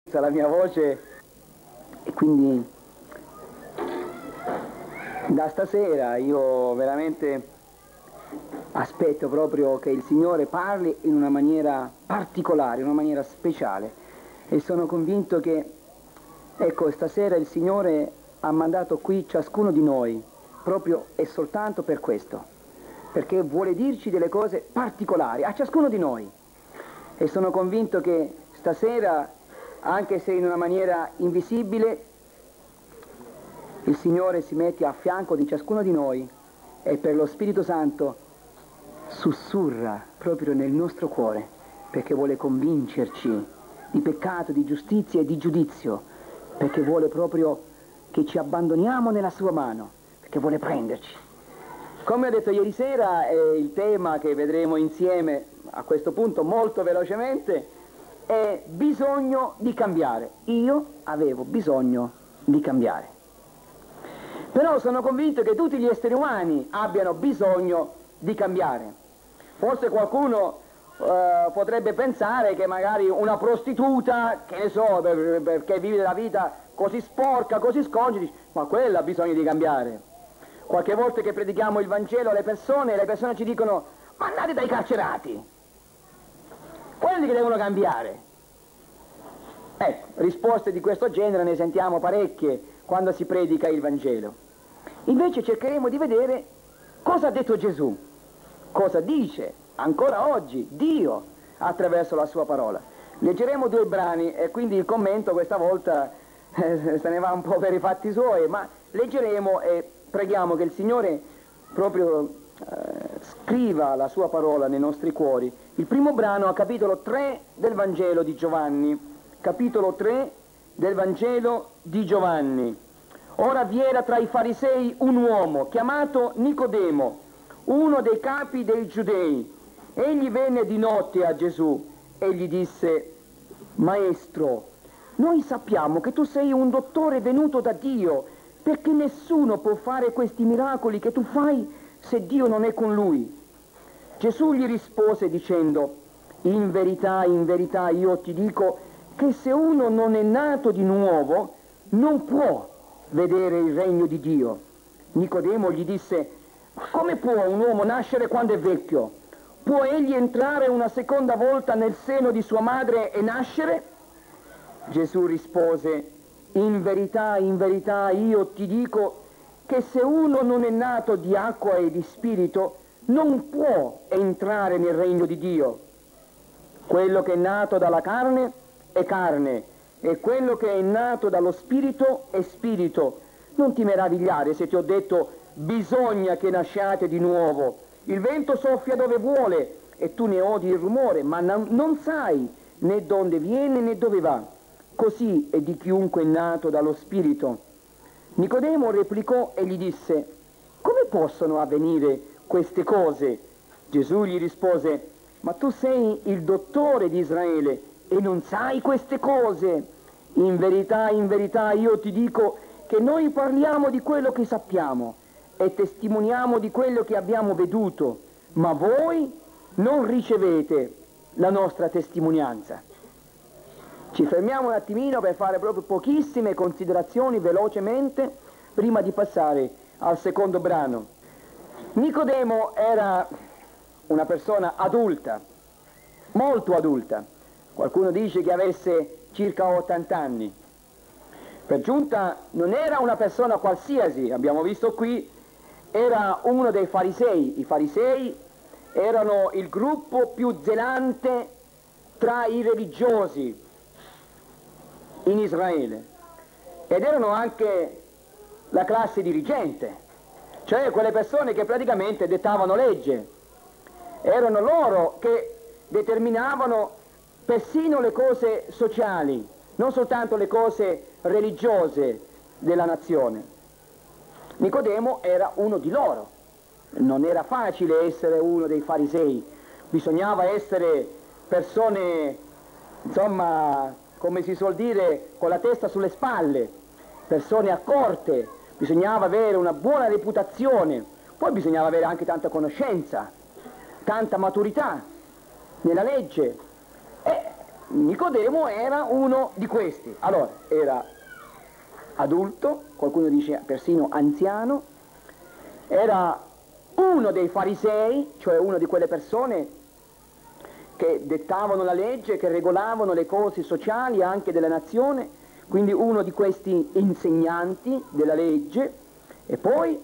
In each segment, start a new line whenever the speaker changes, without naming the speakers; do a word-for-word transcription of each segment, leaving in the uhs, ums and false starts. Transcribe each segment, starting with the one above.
la mia voce, e quindi da stasera io veramente aspetto proprio che il Signore parli in una maniera particolare, in una maniera speciale, e sono convinto che, ecco, stasera il Signore ha mandato qui ciascuno di noi proprio e soltanto per questo, perché vuole dirci delle cose particolari a ciascuno di noi, e sono convinto che stasera, anche se in una maniera invisibile, il Signore si mette a fianco di ciascuno di noi e per lo Spirito Santo sussurra proprio nel nostro cuore, perché vuole convincerci di peccato, di giustizia e di giudizio, perché vuole proprio che ci abbandoniamo nella sua mano, perché vuole prenderci. Come ho detto ieri sera, è il tema che vedremo insieme a questo punto molto velocemente, è bisogno di cambiare. Io avevo bisogno di cambiare. Però sono convinto che tutti gli esseri umani abbiano bisogno di cambiare. Forse qualcuno eh, potrebbe pensare che magari una prostituta, che ne so, per, perché vive la vita così sporca, così sconci, dice, ma quella ha bisogno di cambiare. Qualche volta che predichiamo il Vangelo alle persone, le persone ci dicono, ma andate dai carcerati, quelli che devono cambiare. Ecco, risposte di questo genere ne sentiamo parecchie quando si predica il Vangelo. Invece cercheremo di vedere cosa ha detto Gesù, cosa dice ancora oggi Dio attraverso la sua parola. Leggeremo due brani e quindi il commento questa volta eh, se ne va un po' per i fatti suoi, ma leggeremo e preghiamo che il Signore proprio eh, scriva la sua parola nei nostri cuori. Il primo brano a capitolo tre del Vangelo di Giovanni. Capitolo tre del Vangelo di Giovanni. Ora vi era tra i farisei un uomo chiamato Nicodemo, uno dei capi dei giudei. Egli venne di notte a Gesù e gli disse, Maestro, noi sappiamo che tu sei un dottore venuto da Dio, perché nessuno può fare questi miracoli che tu fai se Dio non è con lui. Gesù gli rispose dicendo, in verità, in verità io ti dico che se uno non è nato di nuovo non può vedere il regno di Dio. Nicodemo gli disse, come può un uomo nascere quando è vecchio? Può egli entrare una seconda volta nel seno di sua madre e nascere? Gesù rispose, in verità, in verità io ti dico che se uno non è nato di acqua e di spirito non può entrare nel regno di Dio. Quello che è nato dalla carne è carne, e quello che è nato dallo spirito è spirito. Non ti meravigliare se ti ho detto bisogna che nasciate di nuovo. Il vento soffia dove vuole e tu ne odi il rumore, ma non sai né dove viene né dove va. Così è di chiunque è nato dallo spirito. Nicodemo replicò e gli disse, come possono avvenire queste cose? Gesù gli rispose, ma tu sei il dottore di Israele e non sai queste cose. In verità, in verità io ti dico che noi parliamo di quello che sappiamo e testimoniamo di quello che abbiamo veduto, ma voi non ricevete la nostra testimonianza. Ci fermiamo un attimino per fare proprio pochissime considerazioni velocemente prima di passare al secondo brano. Nicodemo era una persona adulta, molto adulta. Qualcuno dice che avesse circa ottanta anni. Per giunta non era una persona qualsiasi, abbiamo visto qui, era uno dei farisei. I farisei erano il gruppo più zelante tra i religiosi in Israele ed erano anche la classe dirigente, cioè quelle persone che praticamente dettavano legge. Erano loro che determinavano persino le cose sociali, non soltanto le cose religiose della nazione. Nicodemo era uno di loro. Non era facile essere uno dei farisei, bisognava essere persone, insomma, come si suol dire, con la testa sulle spalle, persone accorte, bisognava avere una buona reputazione, poi bisognava avere anche tanta conoscenza, tanta maturità nella legge. E Nicodemo era uno di questi. Allora, era adulto, qualcuno dice persino anziano, era uno dei farisei, cioè una di quelle persone che dettavano la legge, che regolavano le cose sociali anche della nazione, quindi uno di questi insegnanti della legge, e poi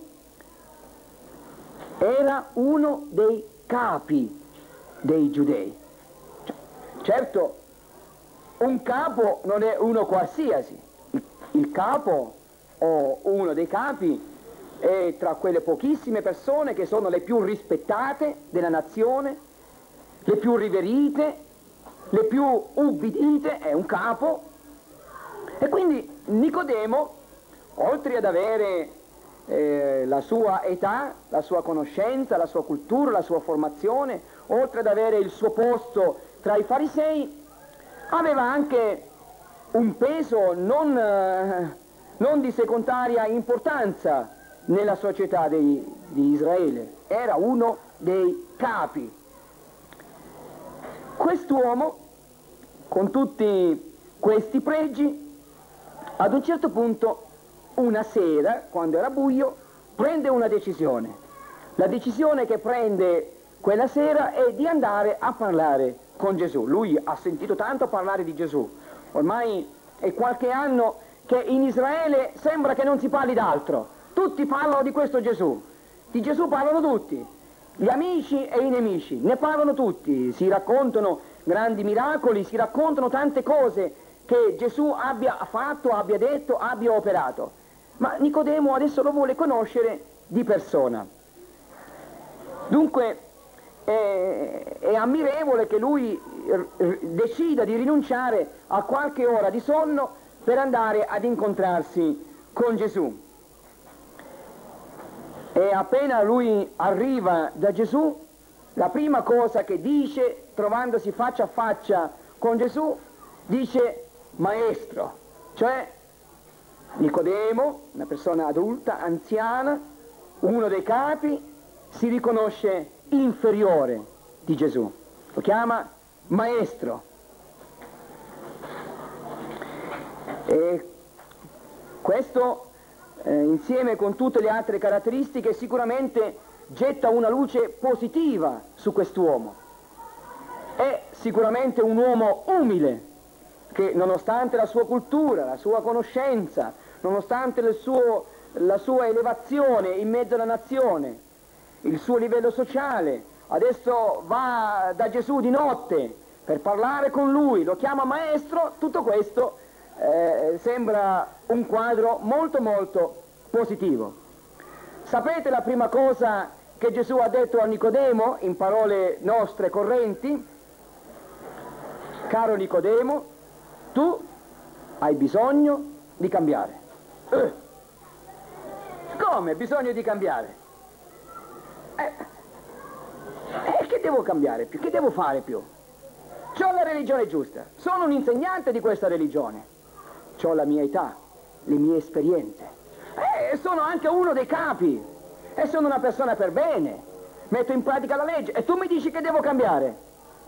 era uno dei capi dei giudei. Certo, un capo non è uno qualsiasi, il capo o uno dei capi è tra quelle pochissime persone che sono le più rispettate della nazione, le più riverite, le più ubbidite, è un capo. E quindi Nicodemo, oltre ad avere eh, la sua età, la sua conoscenza, la sua cultura, la sua formazione, oltre ad avere il suo posto tra i farisei, aveva anche un peso non, eh, non di secondaria importanza nella società dei, di Israele. Era uno dei capi. Quest'uomo, con tutti questi pregi, ad un certo punto, una sera, quando era buio, prende una decisione. La decisione che prende quella sera è di andare a parlare con Gesù. Lui ha sentito tanto parlare di Gesù. Ormai è qualche anno che in Israele sembra che non si parli d'altro. Tutti parlano di questo Gesù. Di Gesù parlano tutti. Gli amici e i nemici. Ne parlano tutti. Si raccontano grandi miracoli, si raccontano tante cose che Gesù abbia fatto, abbia detto, abbia operato. Ma Nicodemo adesso lo vuole conoscere di persona. Dunque è, è ammirevole che lui decida di rinunciare a qualche ora di sonno per andare ad incontrarsi con Gesù. E appena lui arriva da Gesù, la prima cosa che dice, trovandosi faccia a faccia con Gesù, dice maestro, cioè Nicodemo, una persona adulta, anziana, uno dei capi, si riconosce inferiore di Gesù, lo chiama maestro. E questo eh, insieme con tutte le altre caratteristiche sicuramente getta una luce positiva su quest'uomo. È sicuramente un uomo umile che, nonostante la sua cultura, la sua conoscenza, nonostante il suo, la sua elevazione in mezzo alla nazione, il suo livello sociale, adesso va da Gesù di notte per parlare con lui, lo chiama maestro. Tutto questo eh, sembra un quadro molto molto positivo. Sapete la prima cosa che Gesù ha detto a Nicodemo in parole nostre correnti? Caro Nicodemo, tu hai bisogno di cambiare. Eh. Come bisogno di cambiare? Eh. Eh, che devo cambiare più? Che devo fare più? C'ho la religione giusta, sono un insegnante di questa religione, c'ho la mia età, le mie esperienze, e sono anche uno dei capi, e sono una persona per bene, metto in pratica la legge, e tu mi dici che devo cambiare?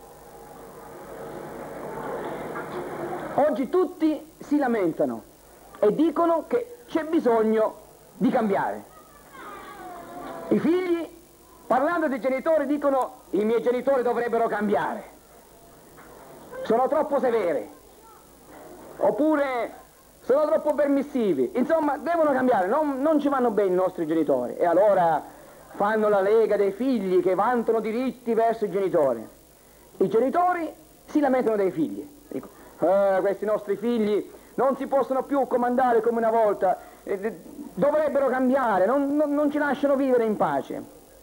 Oggi tutti si lamentano e dicono che c'è bisogno di cambiare. I figli, parlando dei genitori, dicono i miei genitori dovrebbero cambiare, sono troppo severi, oppure sono troppo permissivi, insomma devono cambiare, non, non ci vanno bene i nostri genitori, e allora fanno la lega dei figli che vantano diritti verso i genitori. I genitori si lamentano dei figli, dicono, eh, questi nostri figli non si possono più comandare come una volta, eh, dovrebbero cambiare, non, non, non ci lasciano vivere in pace.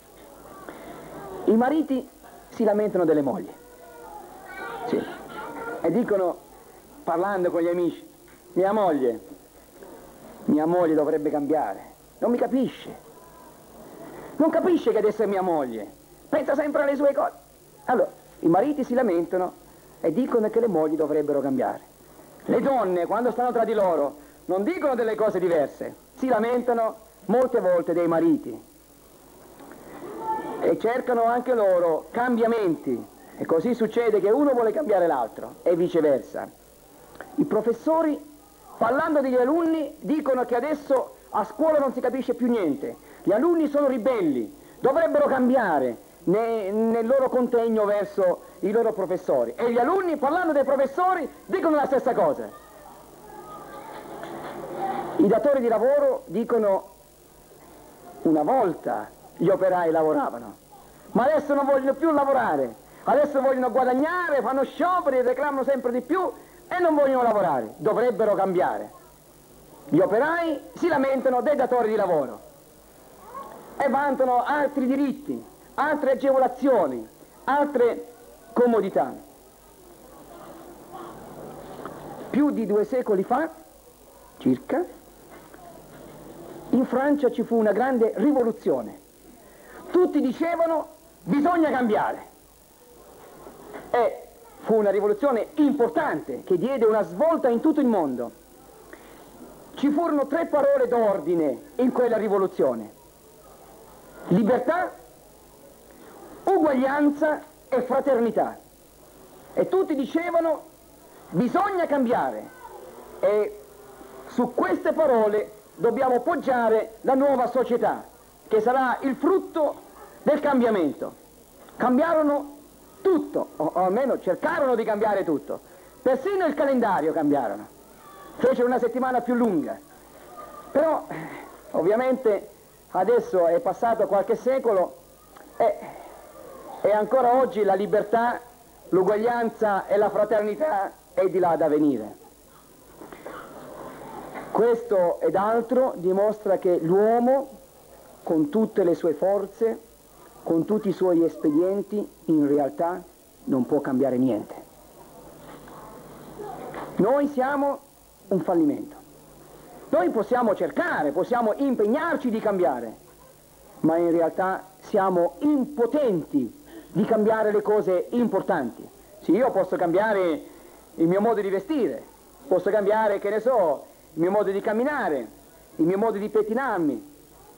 I mariti si lamentano delle mogli, sì, e dicono, parlando con gli amici, mia moglie, mia moglie dovrebbe cambiare, non mi capisce, non capisce che adesso è mia moglie, pensa sempre alle sue cose. Allora, i mariti si lamentano e dicono che le mogli dovrebbero cambiare. Le donne, quando stanno tra di loro, non dicono delle cose diverse, si lamentano molte volte dei mariti e cercano anche loro cambiamenti, E così succede che uno vuole cambiare l'altro e viceversa. I professori, parlando degli alunni, dicono che adesso a scuola non si capisce più niente, gli alunni sono ribelli, dovrebbero cambiare ne, nel loro contegno verso i loro professori. E gli alunni, parlando dei professori, dicono la stessa cosa. I datori di lavoro dicono: una volta gli operai lavoravano, ma adesso non vogliono più lavorare, adesso vogliono guadagnare, fanno scioperi, reclamano sempre di più e non vogliono lavorare. Dovrebbero cambiare. Gli operai si lamentano dei datori di lavoro e vantano altri diritti, altre agevolazioni, altre comodità. Più di due secoli fa, circa, in Francia ci fu una grande rivoluzione. Tutti dicevano: bisogna cambiare. E fu una rivoluzione importante che diede una svolta in tutto il mondo. Ci furono tre parole d'ordine in quella rivoluzione: libertà, uguaglianza e fraternità. E tutti dicevano: bisogna cambiare, e su queste parole dobbiamo poggiare la nuova società, che sarà il frutto del cambiamento. Cambiarono tutto, o, o almeno cercarono di cambiare tutto, persino il calendario cambiarono, fecero una settimana più lunga. Però ovviamente adesso è passato qualche secolo e, e ancora oggi la libertà, l'uguaglianza e la fraternità è di là da venire. Questo ed altro dimostra che l'uomo, con tutte le sue forze, con tutti i suoi espedienti, in realtà non può cambiare niente. Noi siamo un fallimento. Noi possiamo cercare, possiamo impegnarci di cambiare, ma in realtà siamo impotenti di cambiare le cose importanti. Sì, io posso cambiare il mio modo di vestire, posso cambiare, che ne so, il mio modo di camminare, il mio modo di pettinarmi,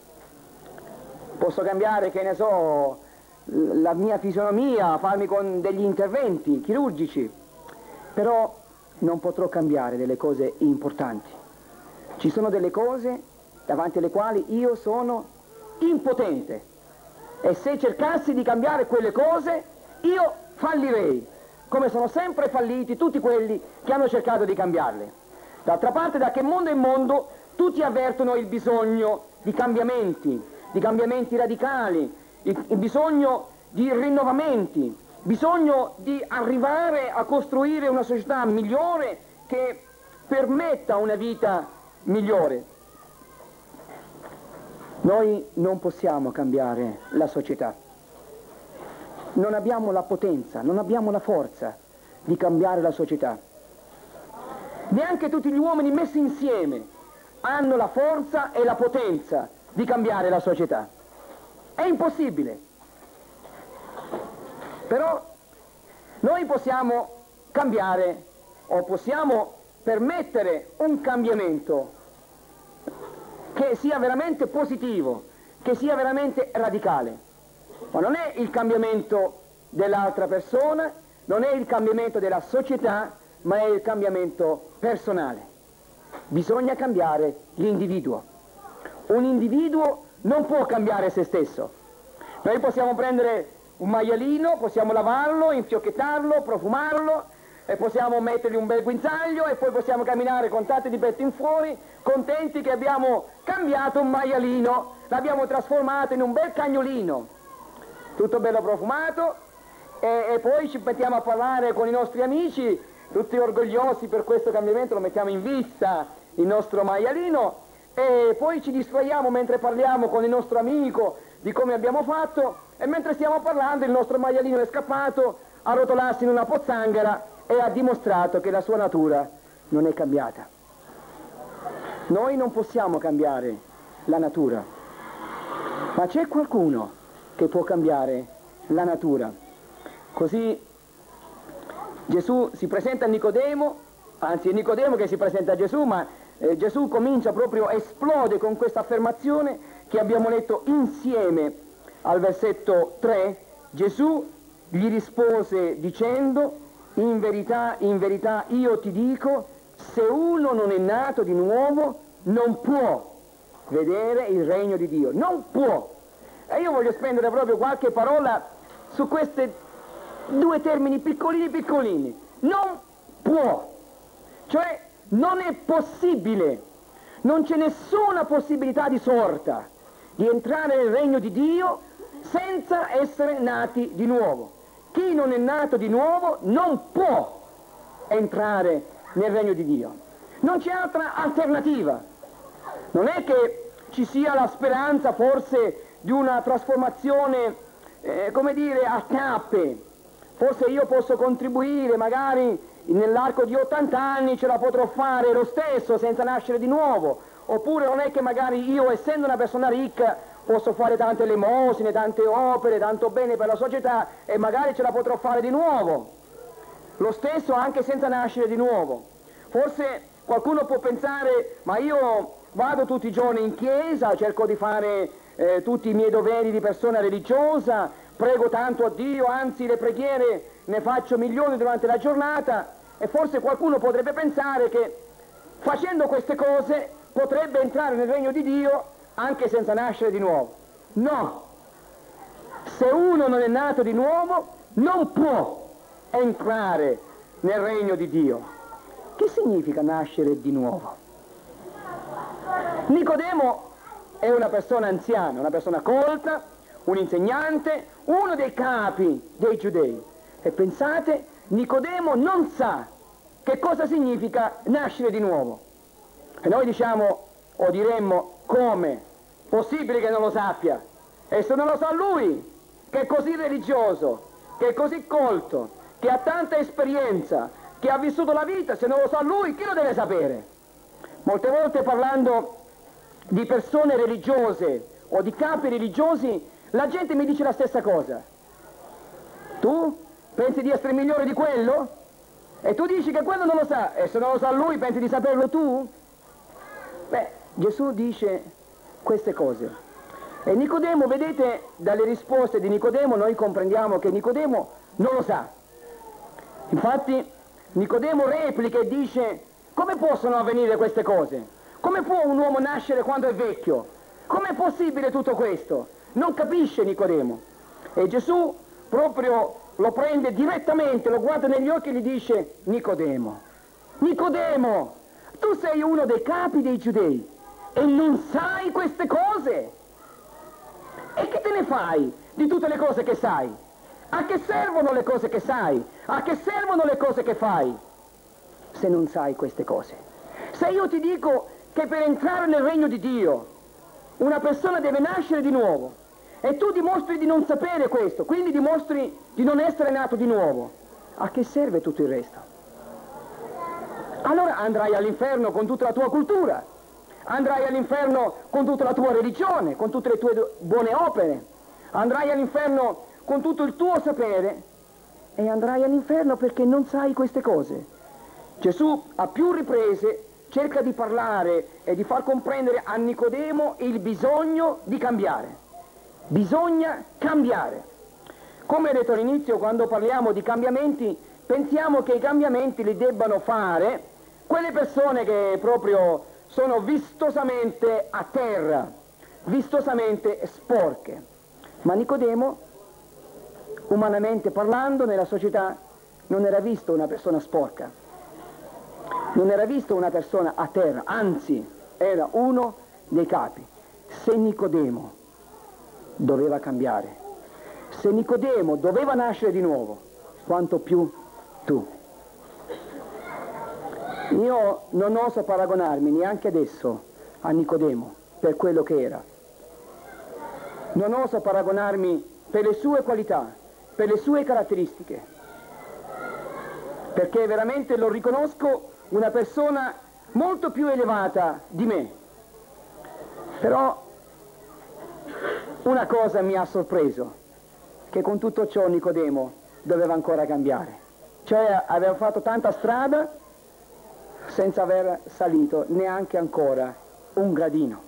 posso cambiare, che ne so, la mia fisionomia, farmi con degli interventi chirurgici, però non potrò cambiare delle cose importanti. Ci sono delle cose davanti alle quali io sono impotente, e se cercassi di cambiare quelle cose io fallirei, come sono sempre falliti tutti quelli che hanno cercato di cambiarle. D'altra parte, da che mondo in mondo tutti avvertono il bisogno di cambiamenti, di cambiamenti radicali, il, il bisogno di rinnovamenti, bisogno di arrivare a costruire una società migliore che permetta una vita migliore. Noi non possiamo cambiare la società, non abbiamo la potenza, non abbiamo la forza di cambiare la società. Neanche tutti gli uomini messi insieme hanno la forza e la potenza di cambiare la società. È impossibile. Però noi possiamo cambiare, o possiamo permettere un cambiamento che sia veramente positivo, che sia veramente radicale. Ma non è il cambiamento dell'altra persona, non è il cambiamento della società, ma è il cambiamento personale. Bisogna cambiare l'individuo. Un individuo non può cambiare se stesso. Noi possiamo prendere un maialino, possiamo lavarlo, infiocchettarlo, profumarlo, e possiamo mettergli un bel guinzaglio, e poi possiamo camminare con tanti di petto in fuori, contenti che abbiamo cambiato un maialino, l'abbiamo trasformato in un bel cagnolino, tutto bello profumato, e, e poi ci mettiamo a parlare con i nostri amici, tutti orgogliosi per questo cambiamento, lo mettiamo in vista, il nostro maialino, e poi ci distraiamo mentre parliamo con il nostro amico di come abbiamo fatto, e mentre stiamo parlando il nostro maialino è scappato a rotolarsi in una pozzanghera e ha dimostrato che la sua natura non è cambiata. Noi non possiamo cambiare la natura, ma c'è qualcuno che può cambiare la natura. Così Gesù si presenta a Nicodemo, anzi è Nicodemo che si presenta a Gesù, ma eh, Gesù comincia proprio, esplode con questa affermazione che abbiamo letto insieme al versetto tre. Gesù gli rispose dicendo: in verità, in verità io ti dico, se uno non è nato di nuovo non può vedere il regno di Dio, non può. E io voglio spendere proprio qualche parola su questi due termini piccolini piccolini. Non può, cioè non è possibile, non c'è nessuna possibilità di sorta di entrare nel regno di Dio senza essere nati di nuovo. Chi non è nato di nuovo non può entrare nel regno di Dio. Non c'è altra alternativa. Non è che ci sia la speranza forse di una trasformazione, eh, come dire, a tappe. Forse io posso contribuire, magari nell'arco di ottanta anni ce la potrò fare lo stesso senza nascere di nuovo. Oppure non è che magari io, essendo una persona ricca, posso fare tante elemosine, tante opere, tanto bene per la società e magari ce la potrò fare di nuovo. Lo stesso anche senza nascere di nuovo. Forse qualcuno può pensare: ma io vado tutti i giorni in chiesa, cerco di fare eh, tutti i miei doveri di persona religiosa, prego tanto a Dio, anzi le preghiere ne faccio milioni durante la giornata, e forse qualcuno potrebbe pensare che facendo queste cose potrebbe entrare nel regno di Dio anche senza nascere di nuovo. No! Se uno non è nato di nuovo non può entrare nel regno di Dio. Che significa nascere di nuovo? Nicodemo è una persona anziana, una persona colta, un insegnante, uno dei capi dei giudei. E pensate, Nicodemo non sa che cosa significa nascere di nuovo. E noi diciamo, o diremmo: come? Possibile che non lo sappia? E se non lo sa lui, che è così religioso, che è così colto, che ha tanta esperienza, che ha vissuto la vita, se non lo sa lui, chi lo deve sapere? Molte volte, parlando di persone religiose o di capi religiosi, la gente mi dice la stessa cosa. Tu pensi di essere migliore di quello? E tu dici che quello non lo sa, e se non lo sa lui pensi di saperlo tu? Beh, Gesù dice queste cose. E Nicodemo, vedete, dalle risposte di Nicodemo noi comprendiamo che Nicodemo non lo sa. Infatti Nicodemo replica e dice: come possono avvenire queste cose? Come può un uomo nascere quando è vecchio? Com'è possibile tutto questo? Non capisce Nicodemo. E Gesù proprio lo prende direttamente, lo guarda negli occhi e gli dice: Nicodemo, Nicodemo, tu sei uno dei capi dei giudei e non sai queste cose? E che te ne fai di tutte le cose che sai? A che servono le cose che sai? A che servono le cose che fai? Se non sai queste cose. Se io ti dico che per entrare nel regno di Dio una persona deve nascere di nuovo, e tu dimostri di non sapere questo, quindi dimostri di non essere nato di nuovo, a che serve tutto il resto? Allora andrai all'inferno con tutta la tua cultura, andrai all'inferno con tutta la tua religione, con tutte le tue buone opere, andrai all'inferno con tutto il tuo sapere, e andrai all'inferno perché non sai queste cose. Gesù a più riprese cerca di parlare e di far comprendere a Nicodemo il bisogno di cambiare. Bisogna cambiare. Come ho detto all'inizio, quando parliamo di cambiamenti, pensiamo che i cambiamenti li debbano fare quelle persone che proprio sono vistosamente a terra, vistosamente sporche. Ma Nicodemo, umanamente parlando, nella società non era visto una persona sporca, non era visto una persona a terra, anzi era uno dei capi. Se Nicodemo doveva cambiare, se Nicodemo doveva nascere di nuovo, quanto più tu. Io non oso paragonarmi neanche adesso a Nicodemo per quello che era. Non oso paragonarmi per le sue qualità, per le sue caratteristiche, perché veramente lo riconosco una persona molto più elevata di me. Però una cosa mi ha sorpreso, che con tutto ciò Nicodemo doveva ancora cambiare, cioè aveva fatto tanta strada senza aver salito neanche ancora un gradino.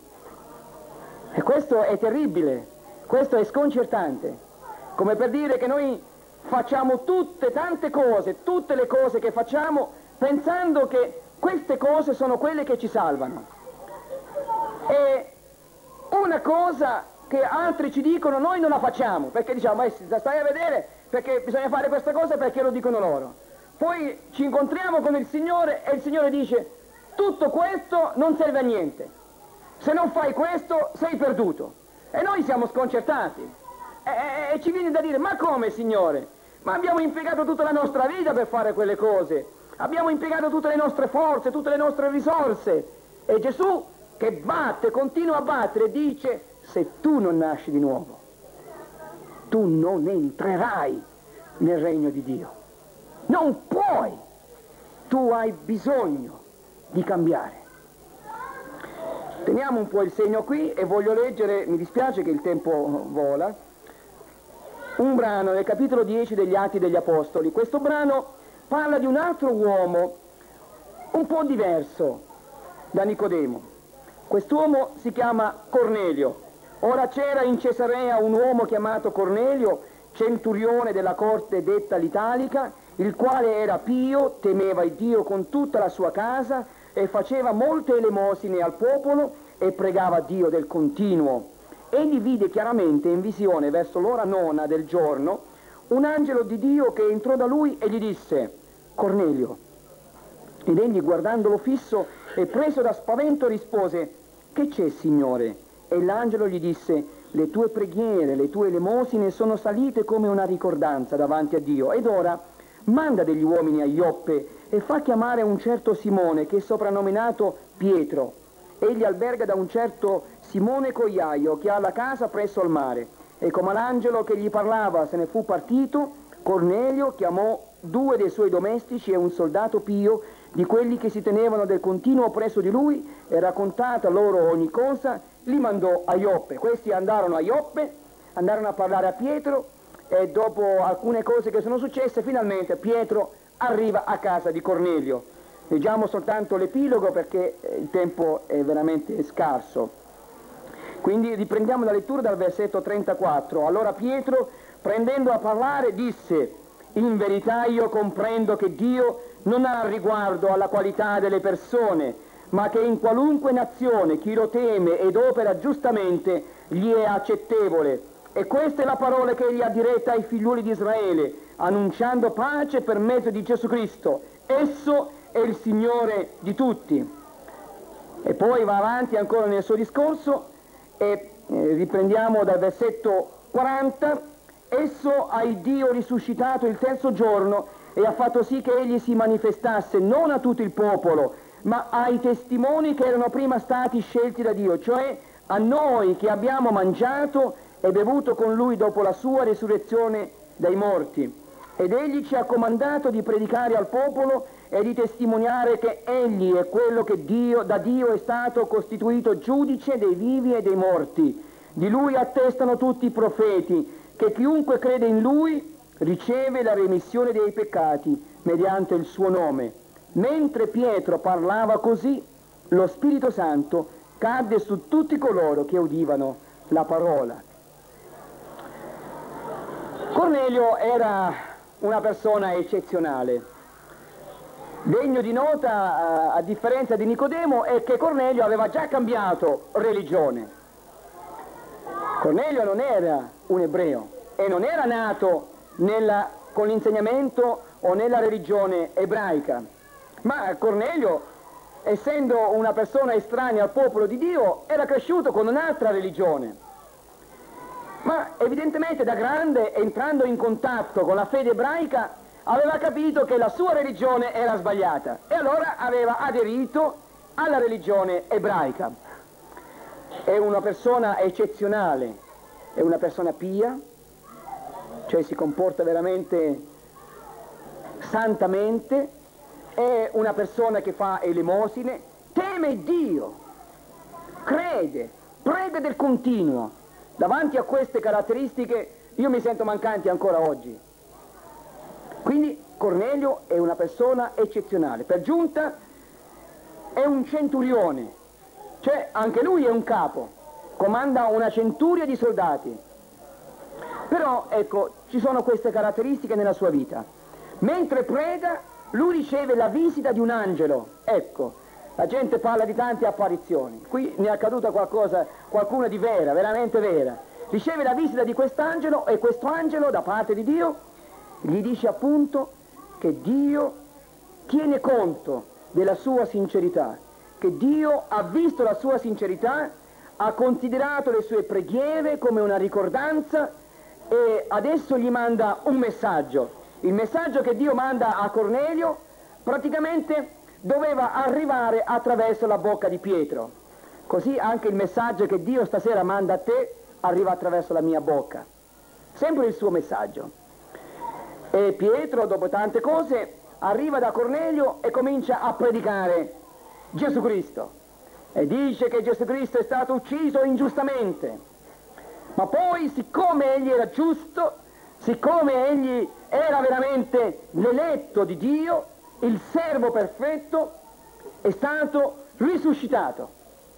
E questo è terribile, questo è sconcertante, come per dire che noi facciamo tutte, tante cose, tutte le cose che facciamo, pensando che queste cose sono quelle che ci salvano. E una cosa che altri ci dicono noi non la facciamo, perché diciamo, eh, stai a vedere, perché bisogna fare questa cosa perché lo dicono loro. Poi ci incontriamo con il Signore e il Signore dice, tutto questo non serve a niente, se non fai questo sei perduto. E noi siamo sconcertati e, e, e ci viene da dire, ma come Signore? Ma abbiamo impiegato tutta la nostra vita per fare quelle cose, abbiamo impiegato tutte le nostre forze, tutte le nostre risorse, e Gesù che batte, continua a battere, dice, se tu non nasci di nuovo, tu non entrerai nel regno di Dio. Non puoi, tu hai bisogno di cambiare. Teniamo un po' il segno qui e voglio leggere, mi dispiace che il tempo vola, un brano nel capitolo dieci degli Atti degli Apostoli. Questo brano parla di un altro uomo un po' diverso da Nicodemo. Quest'uomo si chiama Cornelio. Ora c'era in Cesarea un uomo chiamato Cornelio, centurione della corte detta l'Italica, il quale era pio, temeva il Dio con tutta la sua casa e faceva molte elemosine al popolo e pregava Dio del continuo. Egli vide chiaramente in visione verso l'ora nona del giorno un angelo di Dio che entrò da lui e gli disse, Cornelio. Ed egli guardandolo fisso e preso da spavento rispose, che c'è, Signore? E l'angelo gli disse, le tue preghiere, le tue elemosine sono salite come una ricordanza davanti a Dio. Ed ora manda degli uomini a Ioppe e fa chiamare un certo Simone che è soprannominato Pietro. Egli alberga da un certo Simone Cogliaio che ha la casa presso al mare. E come l'angelo che gli parlava se ne fu partito, Cornelio chiamò due dei suoi domestici e un soldato pio di quelli che si tenevano del continuo presso di lui, e raccontata loro ogni cosa, li mandò a Ioppe. Questi andarono a Ioppe, andarono a parlare a Pietro, e dopo alcune cose che sono successe, finalmente Pietro arriva a casa di Cornelio. Leggiamo soltanto l'epilogo perché il tempo è veramente scarso. Quindi riprendiamo la lettura dal versetto trentaquattro. Allora Pietro, prendendo a parlare, disse, in verità io comprendo che Dio non ha riguardo alla qualità delle persone, ma che in qualunque nazione chi lo teme ed opera giustamente gli è accettevole. E questa è la parola che egli ha diretta ai figlioli di Israele, annunciando pace per mezzo di Gesù Cristo. Esso è il Signore di tutti. E poi va avanti ancora nel suo discorso e eh, riprendiamo dal versetto quaranta. Esso ha il Dio risuscitato il terzo giorno e ha fatto sì che egli si manifestasse non a tutto il popolo, ma ai testimoni che erano prima stati scelti da Dio, cioè a noi che abbiamo mangiato e bevuto con lui dopo la sua risurrezione dai morti. Ed egli ci ha comandato di predicare al popolo e di testimoniare che egli è quello che Dio, da Dio è stato costituito giudice dei vivi e dei morti. Di lui attestano tutti i profeti, che chiunque crede in lui riceve la remissione dei peccati mediante il suo nome. Mentre Pietro parlava così, lo Spirito Santo cadde su tutti coloro che udivano la parola. Cornelio era una persona eccezionale. Degno di nota, a differenza di Nicodemo, è che Cornelio aveva già cambiato religione. Cornelio non era un ebreo e non era nato nella, con l'insegnamento o nella religione ebraica, ma Cornelio, essendo una persona estranea al popolo di Dio, era cresciuto con un'altra religione. Ma evidentemente da grande, entrando in contatto con la fede ebraica, aveva capito che la sua religione era sbagliata e allora aveva aderito alla religione ebraica. È una persona eccezionale, è una persona pia, cioè si comporta veramente santamente, è una persona che fa elemosine, teme Dio, crede, prega del continuo. Davanti a queste caratteristiche io mi sento mancante ancora oggi. Quindi Cornelio è una persona eccezionale. Per giunta è un centurione, cioè anche lui è un capo, comanda una centuria di soldati. Però ecco, ci sono queste caratteristiche nella sua vita. Mentre prega, lui riceve la visita di un angelo. Ecco, la gente parla di tante apparizioni, qui ne è accaduta qualcosa, qualcuna di vera, veramente vera. Riceve la visita di quest'angelo e questo angelo, da parte di Dio, gli dice appunto che Dio tiene conto della sua sincerità, che Dio ha visto la sua sincerità, ha considerato le sue preghiere come una ricordanza e adesso gli manda un messaggio. Il messaggio che Dio manda a Cornelio praticamente doveva arrivare attraverso la bocca di Pietro. Così anche il messaggio che Dio stasera manda a te arriva attraverso la mia bocca. Sempre il suo messaggio. E Pietro, dopo tante cose, arriva da Cornelio e comincia a predicare Gesù Cristo. E dice che Gesù Cristo è stato ucciso ingiustamente. Ma poi, siccome egli era giusto, siccome egli era veramente l'eletto di Dio, il servo perfetto, è stato risuscitato.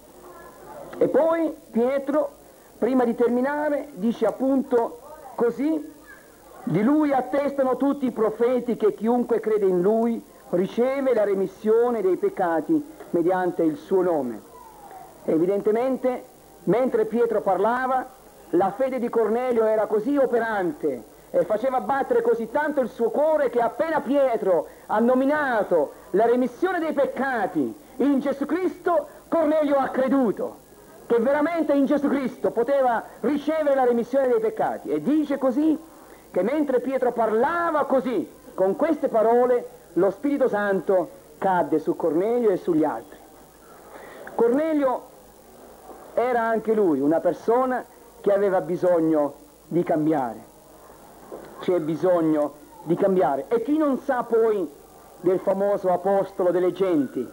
E poi Pietro, prima di terminare, dice appunto così: di lui attestano tutti i profeti che chiunque crede in lui riceve la remissione dei peccati mediante il suo nome. Evidentemente, mentre Pietro parlava, la fede di Cornelio era così operante e faceva battere così tanto il suo cuore che appena Pietro ha nominato la remissione dei peccati in Gesù Cristo, Cornelio ha creduto che veramente in Gesù Cristo poteva ricevere la remissione dei peccati. E dice così che mentre Pietro parlava così, con queste parole, lo Spirito Santo cadde su Cornelio e sugli altri. Cornelio era anche lui una persona che aveva bisogno di cambiare. C'è bisogno di cambiare. E chi non sa poi del famoso apostolo delle genti?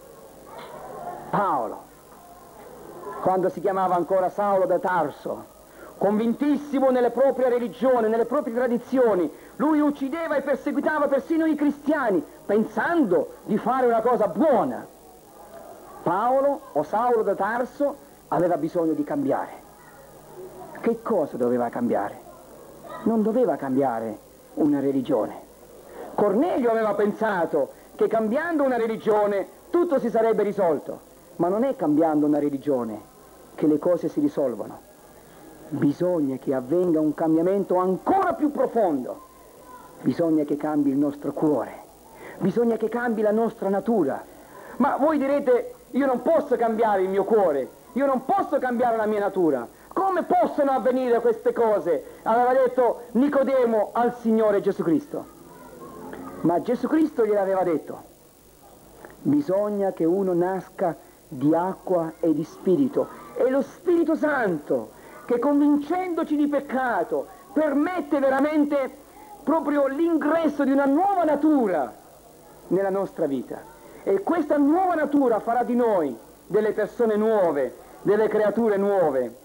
Paolo, quando si chiamava ancora Saulo da Tarso, convintissimo nelle proprie religioni, nelle proprie tradizioni, lui uccideva e perseguitava persino i cristiani, pensando di fare una cosa buona. Paolo, o Saulo da Tarso, aveva bisogno di cambiare. Che cosa doveva cambiare? Non doveva cambiare una religione. Cornelio aveva pensato che cambiando una religione tutto si sarebbe risolto, ma non è cambiando una religione che le cose si risolvono. Bisogna che avvenga un cambiamento ancora più profondo. Bisogna che cambi il nostro cuore, bisogna che cambi la nostra natura. Ma voi direte: io non posso cambiare il mio cuore, io non posso cambiare la mia natura. Come possono avvenire queste cose? Aveva detto Nicodemo al Signore Gesù Cristo. Ma Gesù Cristo gliel'aveva detto: bisogna che uno nasca di acqua e di spirito. È lo Spirito Santo che, convincendoci di peccato, permette veramente proprio l'ingresso di una nuova natura nella nostra vita. E questa nuova natura farà di noi delle persone nuove, delle creature nuove.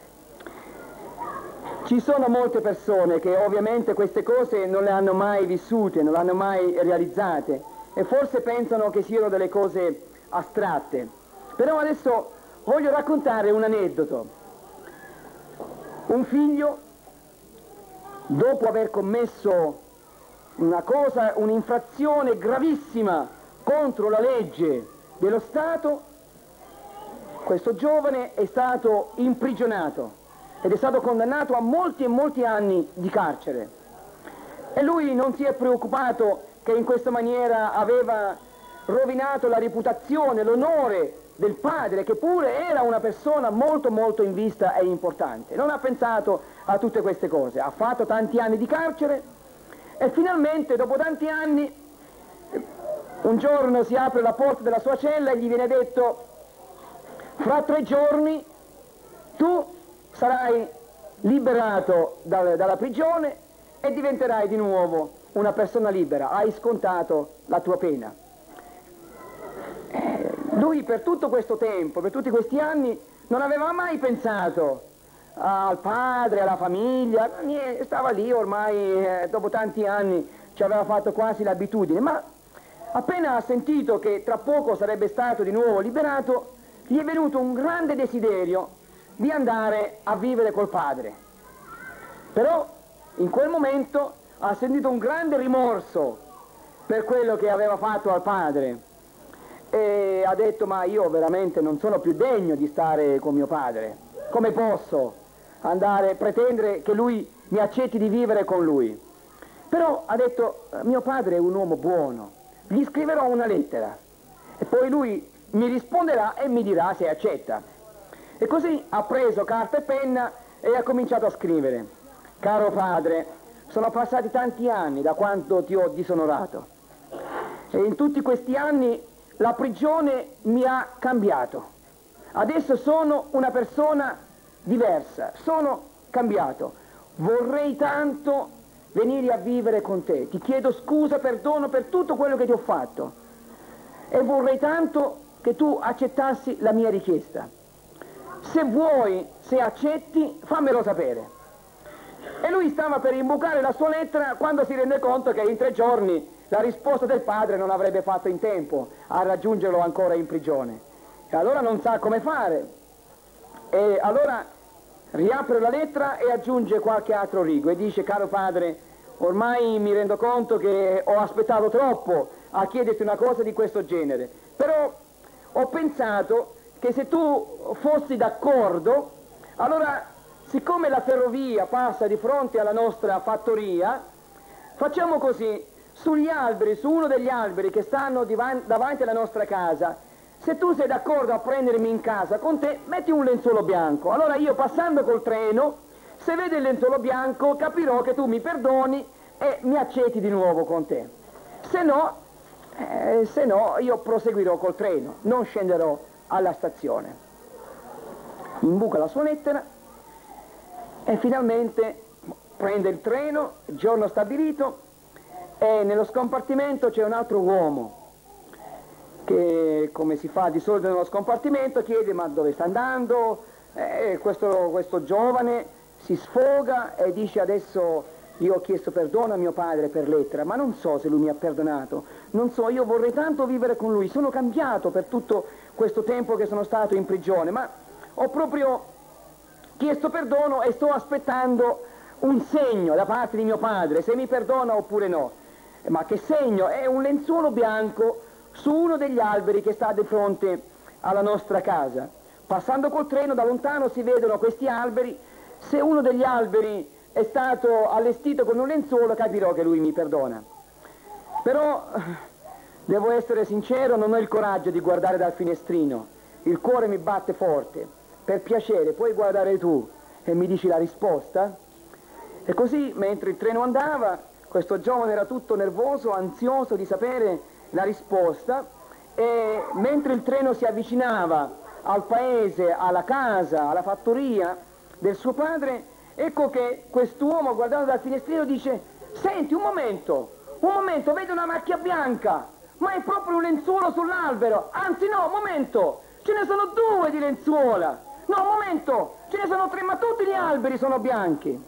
Ci sono molte persone che ovviamente queste cose non le hanno mai vissute, non le hanno mai realizzate e forse pensano che siano delle cose astratte. Però adesso voglio raccontare un aneddoto. Un figlio, dopo aver commesso una cosa, un'infrazione gravissima contro la legge dello Stato, questo giovane è stato imprigionato ed è stato condannato a molti e molti anni di carcere. E lui non si è preoccupato che in questa maniera aveva rovinato la reputazione, l'onore del padre, che pure era una persona molto molto in vista e importante. Non ha pensato a tutte queste cose, ha fatto tanti anni di carcere e finalmente, dopo tanti anni, un giorno si apre la porta della sua cella e gli viene detto: fra tre giorni tu sarai liberato dal, dalla prigione e diventerai di nuovo una persona libera, hai scontato la tua pena. Eh, lui per tutto questo tempo, per tutti questi anni, non aveva mai pensato al padre, alla famiglia, stava lì ormai, eh, dopo tanti anni ci aveva fatto quasi l'abitudine, ma appena ha sentito che tra poco sarebbe stato di nuovo liberato, gli è venuto un grande desiderio di andare a vivere col padre. Però in quel momento ha sentito un grande rimorso per quello che aveva fatto al padre e ha detto: ma io veramente non sono più degno di stare con mio padre, come posso andare, pretendere che lui mi accetti di vivere con lui? Però ha detto: mio padre è un uomo buono, gli scriverò una lettera e poi lui mi risponderà e mi dirà se accetta. E così ha preso carta e penna e ha cominciato a scrivere: caro padre, sono passati tanti anni da quando ti ho disonorato e in tutti questi anni la prigione mi ha cambiato. Adesso sono una persona diversa, sono cambiato. Vorrei tanto venire a vivere con te. Ti chiedo scusa, perdono per tutto quello che ti ho fatto e vorrei tanto che tu accettassi la mia richiesta. Se vuoi, se accetti, fammelo sapere. E lui stava per imbucare la sua lettera quando si rende conto che in tre giorni la risposta del padre non avrebbe fatto in tempo a raggiungerlo ancora in prigione. E allora non sa come fare. E allora riapre la lettera e aggiunge qualche altro rigo e dice: caro padre, ormai mi rendo conto che ho aspettato troppo a chiederti una cosa di questo genere, però ho pensato che se tu fossi d'accordo, allora, siccome la ferrovia passa di fronte alla nostra fattoria, facciamo così: sugli alberi, su uno degli alberi che stanno davanti alla nostra casa, se tu sei d'accordo a prendermi in casa con te, metti un lenzuolo bianco. Allora io, passando col treno, se vedo il lenzuolo bianco capirò che tu mi perdoni e mi accetti di nuovo con te. Se no, eh, se no io proseguirò col treno, non scenderò alla stazione. Imbuca la sua lettera e finalmente prende il treno, giorno stabilito, e nello scompartimento c'è un altro uomo che, come si fa di solito nello scompartimento, chiede: ma dove sta andando? E questo, questo giovane si sfoga e dice: adesso io ho chiesto perdono a mio padre per lettera, ma non so se lui mi ha perdonato, non so, io vorrei tanto vivere con lui, sono cambiato per tutto questo tempo che sono stato in prigione, ma ho proprio chiesto perdono e sto aspettando un segno da parte di mio padre, se mi perdona oppure no. Ma che segno? È un lenzuolo bianco su uno degli alberi che sta di fronte alla nostra casa. Passando col treno da lontano si vedono questi alberi, se uno degli alberi è stato allestito con un lenzuolo capirò che lui mi perdona. Però devo essere sincero, non ho il coraggio di guardare dal finestrino, il cuore mi batte forte. Per piacere, puoi guardare tu e mi dici la risposta? E così, mentre il treno andava, questo giovane era tutto nervoso, ansioso di sapere la risposta, e mentre il treno si avvicinava al paese, alla casa, alla fattoria del suo padre, ecco che quest'uomo, guardando dal finestrino, dice: senti, un momento, un momento, vedo una macchia bianca, ma è proprio un lenzuolo sull'albero, anzi no, un momento, ce ne sono due di lenzuola, no, un momento, ce ne sono tre, ma tutti gli alberi sono bianchi.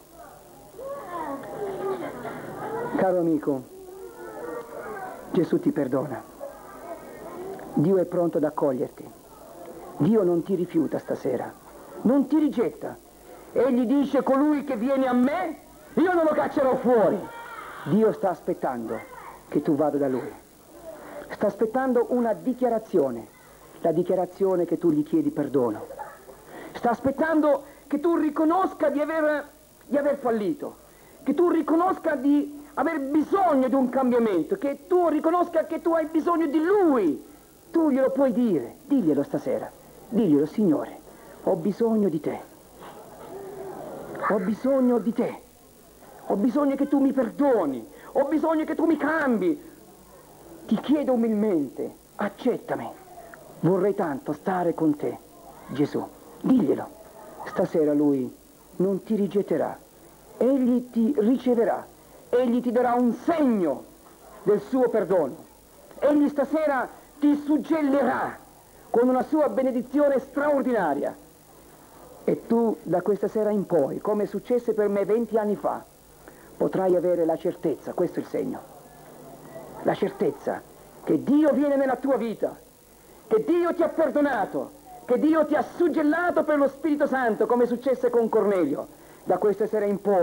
Caro amico, Gesù ti perdona, Dio è pronto ad accoglierti, Dio non ti rifiuta stasera, non ti rigetta. Egli dice: colui che viene a me, io non lo caccerò fuori. Dio sta aspettando che tu vada da Lui, sta aspettando una dichiarazione, la dichiarazione che tu gli chiedi perdono, sta aspettando che tu riconosca di aver, di aver fallito, che tu riconosca di aver bisogno di un cambiamento, che tu riconosca che tu hai bisogno di Lui. Tu glielo puoi dire, diglielo stasera, diglielo: Signore, ho bisogno di te, ho bisogno di te, ho bisogno che tu mi perdoni, ho bisogno che tu mi cambi, ti chiedo umilmente, accettami, vorrei tanto stare con te, Gesù, diglielo. Stasera Lui non ti rigetterà, Egli ti riceverà, Egli ti darà un segno del suo perdono, Egli stasera ti suggellerà con una sua benedizione straordinaria. E tu da questa sera in poi, come successe per me venti anni fa, potrai avere la certezza, questo è il segno, la certezza che Dio viene nella tua vita, che Dio ti ha perdonato, che Dio ti ha suggellato per lo Spirito Santo, come successe con Cornelio. Da questa sera in poi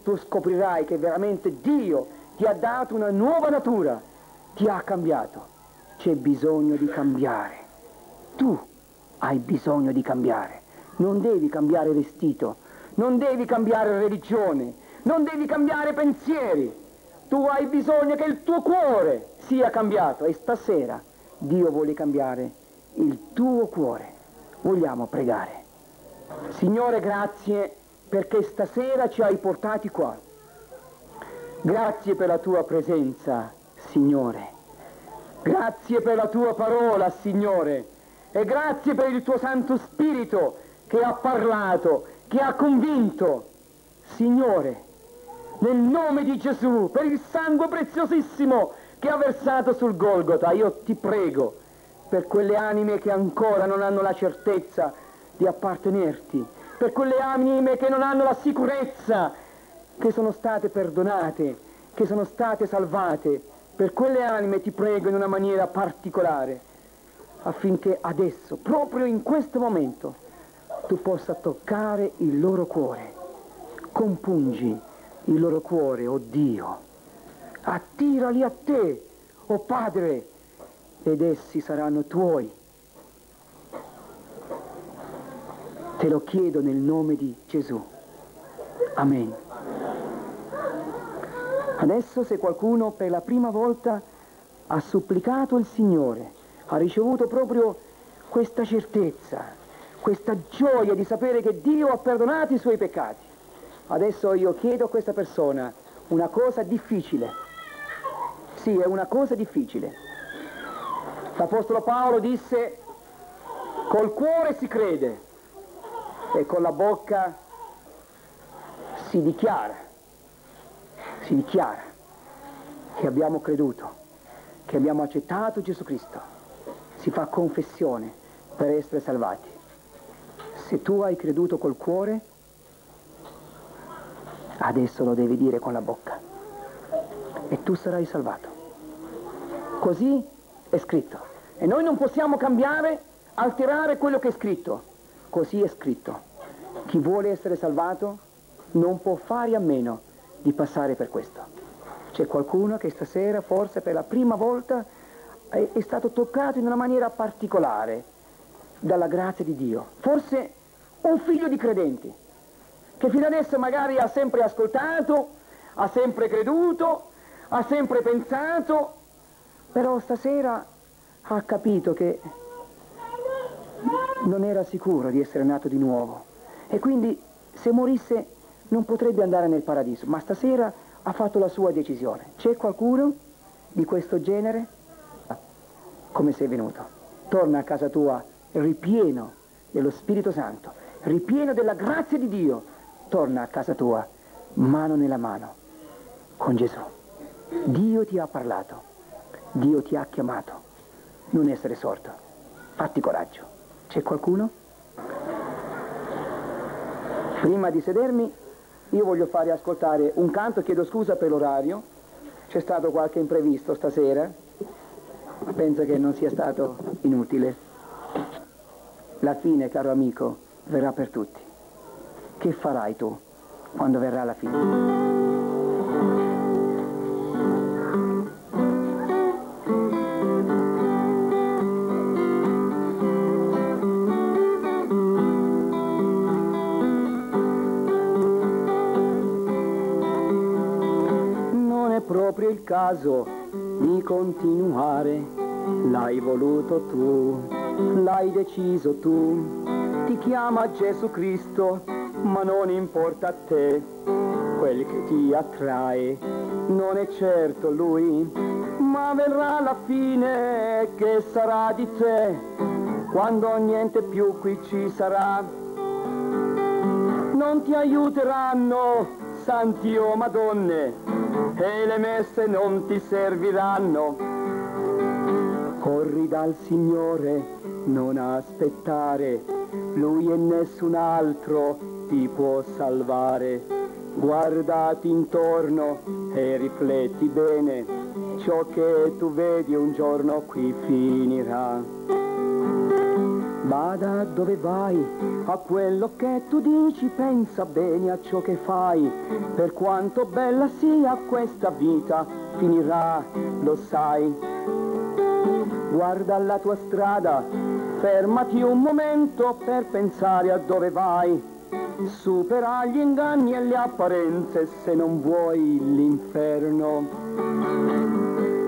tu scoprirai che veramente Dio ti ha dato una nuova natura, ti ha cambiato. C'è bisogno di cambiare. Tu hai bisogno di cambiare. Non devi cambiare vestito, non devi cambiare religione, non devi cambiare pensieri. Tu hai bisogno che il tuo cuore sia cambiato e stasera Dio vuole cambiare il tuo cuore. Vogliamo pregare. Signore, grazie perché stasera ci hai portati qua. Grazie per la tua presenza, Signore. Grazie per la tua parola, Signore. E grazie per il tuo Santo Spirito che ha parlato, che ha convinto. Signore, nel nome di Gesù, per il sangue preziosissimo che ha versato sul Golgota, io ti prego per quelle anime che ancora non hanno la certezza di appartenerti, per quelle anime che non hanno la sicurezza che sono state perdonate, che sono state salvate. Per quelle anime ti prego in una maniera particolare, affinché adesso, proprio in questo momento, tu possa toccare il loro cuore. Compungi il loro cuore, oh Dio. Attirali a te, oh Padre, ed essi saranno tuoi. Te lo chiedo nel nome di Gesù. Amen. Adesso, se qualcuno per la prima volta ha supplicato il Signore, ha ricevuto proprio questa certezza, questa gioia di sapere che Dio ha perdonato i suoi peccati, adesso io chiedo a questa persona una cosa difficile. Sì, è una cosa difficile. L'Apostolo Paolo disse: col cuore si crede e con la bocca si dichiara. Si dichiara che abbiamo creduto, che abbiamo accettato Gesù Cristo. Si fa confessione per essere salvati. Se tu hai creduto col cuore, adesso lo devi dire con la bocca e tu sarai salvato. Così è scritto. E noi non possiamo cambiare, alterare quello che è scritto. Così è scritto. Chi vuole essere salvato non può fare a meno di passare per questo. C'è qualcuno che stasera, forse per la prima volta, è, è stato toccato in una maniera particolare dalla grazia di Dio. Forse un figlio di credenti, che fino adesso magari ha sempre ascoltato, ha sempre creduto, ha sempre pensato, però stasera ha capito che non era sicuro di essere nato di nuovo e quindi se morisse non potrebbe andare nel paradiso, ma stasera ha fatto la sua decisione. C'è qualcuno di questo genere? Come sei venuto? Torna a casa tua ripieno dello Spirito Santo, ripieno della grazia di Dio. Torna a casa tua, mano nella mano, con Gesù. Dio ti ha parlato, Dio ti ha chiamato. Non essere sordo, fatti coraggio. C'è qualcuno? Prima di sedermi, io voglio fare ascoltare un canto, chiedo scusa per l'orario, c'è stato qualche imprevisto stasera, ma penso che non sia stato inutile. La fine, caro amico, verrà per tutti. Che farai tu quando verrà la fine? Proprio il caso di continuare, l'hai voluto tu, l'hai deciso tu, ti chiama Gesù Cristo, ma non importa a te, quel che ti attrae non è certo Lui, ma verrà la fine che sarà di te, quando niente più qui ci sarà. Non ti aiuteranno, santi o madonne, e le messe non ti serviranno. Corri dal Signore, non aspettare, Lui e nessun altro ti può salvare. Guardati intorno e rifletti bene, ciò che tu vedi un giorno qui finirà. Bada dove vai, a quello che tu dici, pensa bene a ciò che fai. Per quanto bella sia questa vita, finirà, lo sai. Guarda la tua strada, fermati un momento per pensare a dove vai. Supera gli inganni e le apparenze se non vuoi l'inferno.